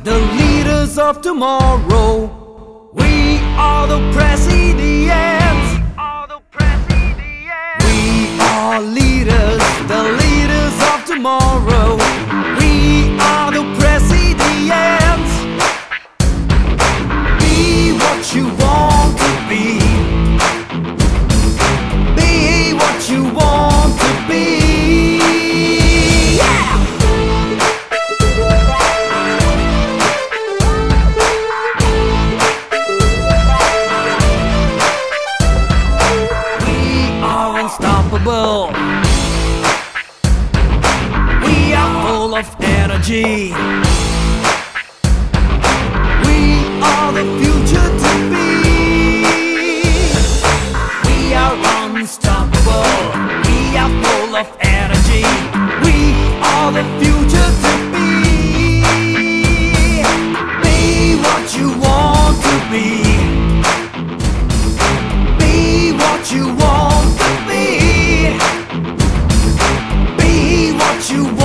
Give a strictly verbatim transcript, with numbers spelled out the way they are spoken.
the leaders of tomorrow. We are the Presidians. We are leaders, the leaders of tomorrow. We are the Presidians. Be what you want to be. Be what you want to be. Unstoppable. We are full of energy. We are the future to be. We are unstoppable. We are full of energy. We are the future to be. Be what you want to be. Be what you want to be. Be what you want.